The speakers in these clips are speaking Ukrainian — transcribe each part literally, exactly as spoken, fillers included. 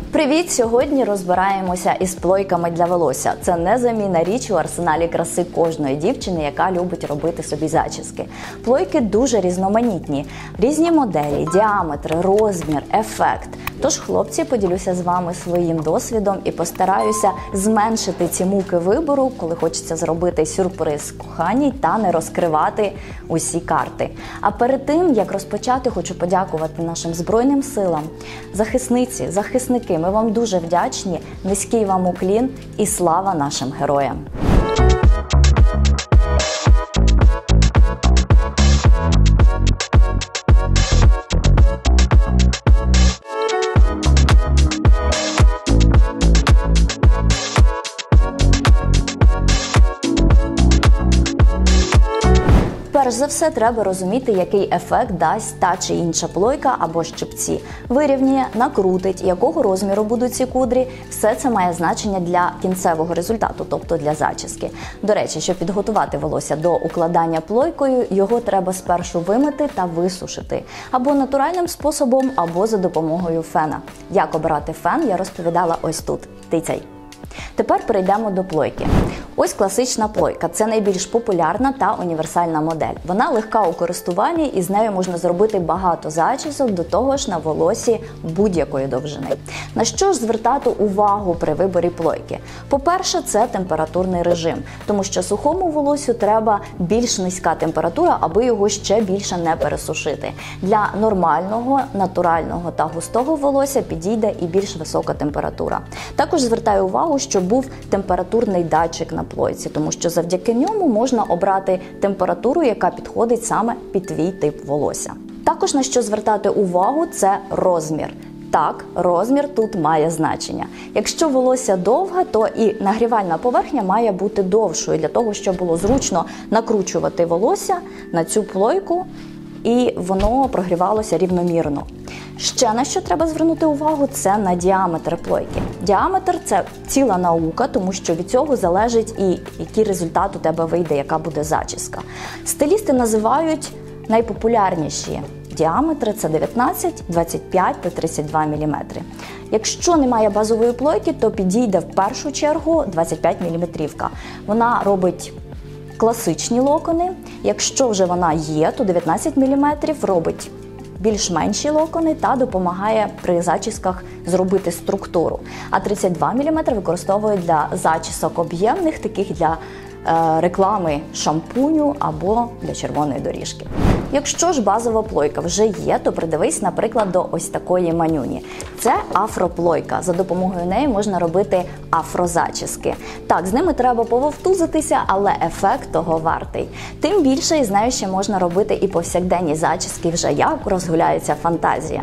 Привіт! Сьогодні розбираємося із плойками для волосся. Це незамінна річ у арсеналі краси кожної дівчини, яка любить робити собі зачіски. Плойки дуже різноманітні. Різні моделі, діаметри, розмір, ефект. Тож, хлопці, поділюся з вами своїм досвідом і постараюся зменшити ці муки вибору, коли хочеться зробити сюрприз коханій та не розкривати усі карти. А перед тим, як розпочати, хочу подякувати нашим Збройним силам. Захисниці, захисники, ми вам дуже вдячні, низький вам уклін і слава нашим героям! Перш за все, треба розуміти, який ефект дасть та чи інша плойка або щипці. Вирівнює, накрутить, якого розміру будуть ці кудрі. Все це має значення для кінцевого результату, тобто для зачіски. До речі, щоб підготувати волосся до укладання плойкою, його треба спершу вимити та висушити. Або натуральним способом, або за допомогою фена. Як обирати фен, я розповідала ось тут. Тицяй! Тепер перейдемо до плойки. Ось класична плойка. Це найбільш популярна та універсальна модель. Вона легка у користуванні і з нею можна зробити багато зачісок, до того ж на волосі будь-якої довжини. На що ж звертати увагу при виборі плойки? По-перше, це температурний режим, тому що сухому волосю треба більш низька температура, аби його ще більше не пересушити. Для нормального, натурального та густого волосся підійде і більш висока температура. Також звертаю увагу, що був температурний датчик на плойці, тому що завдяки ньому можна обрати температуру, яка підходить саме під твій тип волосся. Також на що звертати увагу – це розмір. Так, розмір тут має значення. Якщо волосся довге, то і нагрівальна поверхня має бути довшою, для того, щоб було зручно накручувати волосся на цю плойку, і воно прогрівалося рівномірно. Ще на що треба звернути увагу – це на діаметр плойки. Діаметр – це ціла наука, тому що від цього залежить і який результат у тебе вийде, яка буде зачіска. Стилісти називають найпопулярніші діаметри – це дев'ятнадцять, двадцять п'ять та тридцять два міліметри. Якщо немає базової плойки, то підійде в першу чергу двадцять п'ять міліметрів. Вона робить класичні локони. Якщо вже вона є, то дев'ятнадцять міліметрів робить більш-менші локони та допомагає при зачісках зробити структуру. А тридцять два міліметри використовують для зачісок об'ємних, таких для е, реклами шампуню або для червоної доріжки. Якщо ж базова плойка вже є, то придивись, наприклад, до ось такої манюні. Це афроплойка. За допомогою неї можна робити афрозачіски. Так, з ними треба пововтузитися, але ефект того вартий. Тим більше із нею ще можна робити і повсякденні зачіски, вже як розгуляється фантазія.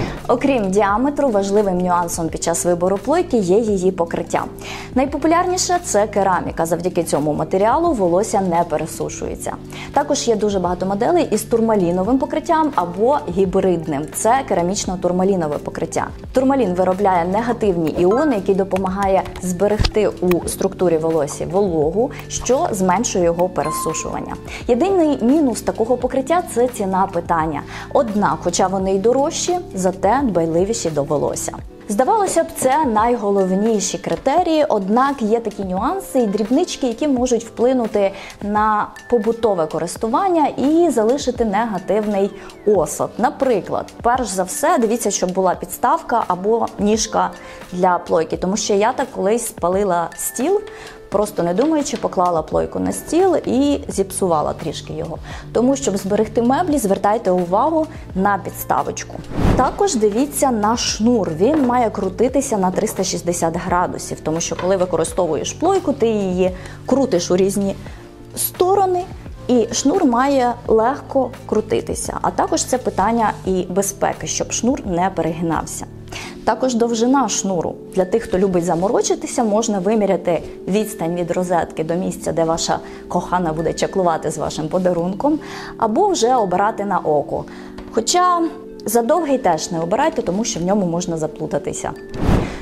Окрім діаметру, важливим нюансом під час вибору плойки є її покриття. Найпопулярніше – це кераміка. Завдяки цьому матеріалу волосся не пересушується. Також є дуже багато моделей із турмаліновим покриттям або гібридним. Це керамічно-турмалінове покриття. Турмалін виробляє негативні іони, які допомагає зберегти у структурі волосся вологу, що зменшує його пересушування. Єдиний мінус такого покриття – це ціна питання. Однак, хоча вони й дорожчі, зате дбайливіші до волосся. Здавалося б, це найголовніші критерії, однак є такі нюанси і дрібнички, які можуть вплинути на побутове користування і залишити негативний осад. Наприклад, перш за все, дивіться, щоб була підставка або ніжка для плойки, тому що я так колись спалила стіл, просто не думаючи, поклала плойку на стіл і зіпсувала трішки його. Тому, щоб зберегти меблі, звертайте увагу на підставочку. Також дивіться на шнур. Він має крутитися на триста шістдесят градусів, тому що коли використовуєш плойку, ти її крутиш у різні сторони, і шнур має легко крутитися. А також це питання і безпеки, щоб шнур не перегинався. Також довжина шнуру. Для тих, хто любить заморочитися, можна виміряти відстань від розетки до місця, де ваша кохана буде чаклувати з вашим подарунком, або вже обирати на око. Хоча задовгий теж не обирайте, тому що в ньому можна заплутатися.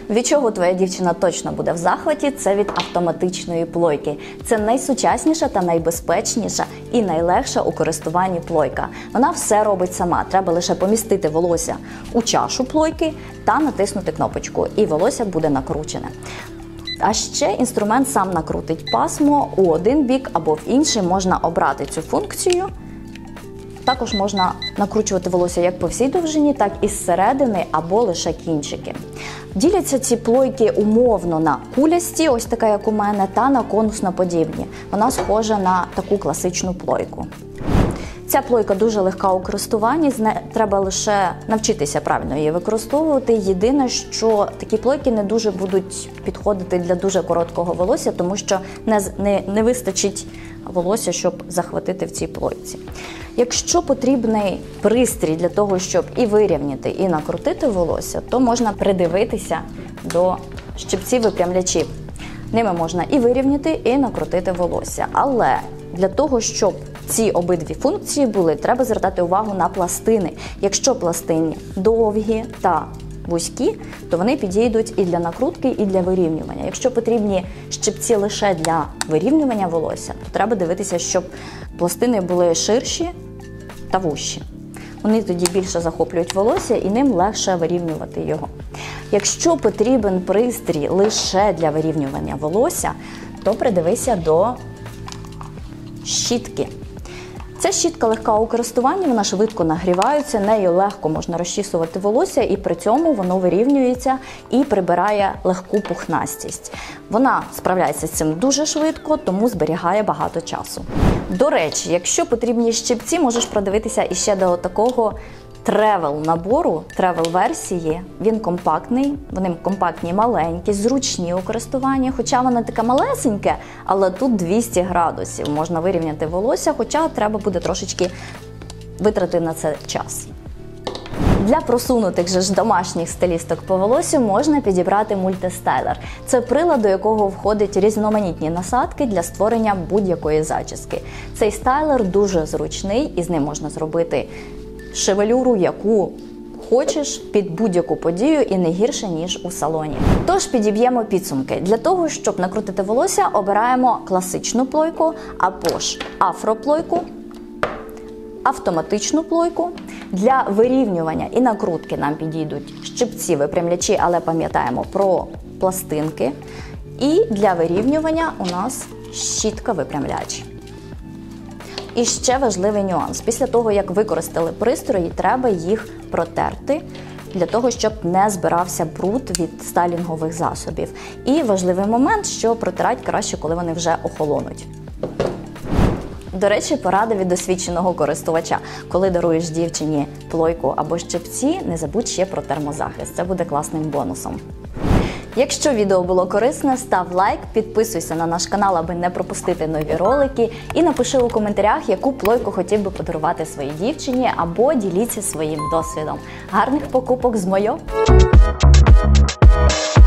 Від чого твоя дівчина точно буде в захваті, це від автоматичної плойки. Це найсучасніша та найбезпечніша і найлегша у користуванні плойка. Вона все робить сама, треба лише помістити волосся у чашу плойки та натиснути кнопочку, і волосся буде накручене. А ще інструмент сам накрутить пасмо у один бік або в інший, можна обрати цю функцію. Також можна накручувати волосся як по всій довжині, так і зсередини або лише кінчики. Діляться ці плойки умовно на кулясті, ось така як у мене, та на конусноподібні. Вона схожа на таку класичну плойку. Ця плойка дуже легка у користуванні, треба лише навчитися правильно її використовувати. Єдине, що такі плойки не дуже будуть підходити для дуже короткого волосся, тому що не, не, не вистачить волосся, щоб захватити в цій плойці. Якщо потрібний пристрій для того, щоб і вирівняти, і накрутити волосся, то можна придивитися до щипців-випрямлячів. Ними можна і вирівняти, і накрутити волосся. Але для того, щоб ці обидві функції були, треба звертати увагу на пластини. Якщо пластини довгі та вузькі, то вони підійдуть і для накрутки, і для вирівнювання. Якщо потрібні щипці лише для вирівнювання волосся, то треба дивитися, щоб пластини були ширші та вужчі. Вони тоді більше захоплюють волосся і ним легше вирівнювати його. Якщо потрібен пристрій лише для вирівнювання волосся, то придивися до щітки. Ця щітка легка у користуванні, вона швидко нагрівається, нею легко можна розчісувати волосся, і при цьому воно вирівнюється і прибирає легку пухнастість. Вона справляється з цим дуже швидко, тому зберігає багато часу. До речі, якщо потрібні щипці, можеш продивитися іще до такого тревел-набору, тревел-версії. Він компактний, вони компактні, маленькі, зручні у користуванні, хоча воно таке малесеньке, але тут двісті градусів. Можна вирівняти волосся, хоча треба буде трошечки витрати на це час. Для просунутих же ж домашніх стилісток по волосю можна підібрати мультистайлер. Це прилад, до якого входять різноманітні насадки для створення будь-якої зачіски. Цей стайлер дуже зручний, і з ним можна зробити шевелюру, яку хочеш, під будь-яку подію, і не гірше, ніж у салоні. Тож підіб'ємо підсумки. Для того, щоб накрутити волосся, обираємо класичну плойку, або ж афроплойку, автоматичну плойку. Для вирівнювання і накрутки нам підійдуть щипці-випрямлячі, але пам'ятаємо про пластинки. І для вирівнювання у нас щітка-випрямляч. І ще важливий нюанс. Після того, як використали пристрої, треба їх протерти, для того, щоб не збирався бруд від стайлінгових засобів. І важливий момент, що протирати краще, коли вони вже охолонуть. До речі, порада від досвідченого користувача. Коли даруєш дівчині плойку або щипці, не забудь ще про термозахист. Це буде класним бонусом. Якщо відео було корисне, став лайк, підписуйся на наш канал, аби не пропустити нові ролики, і напиши у коментарях, яку плойку хотів би подарувати своїй дівчині, або діліться своїм досвідом. Гарних покупок з Мойо!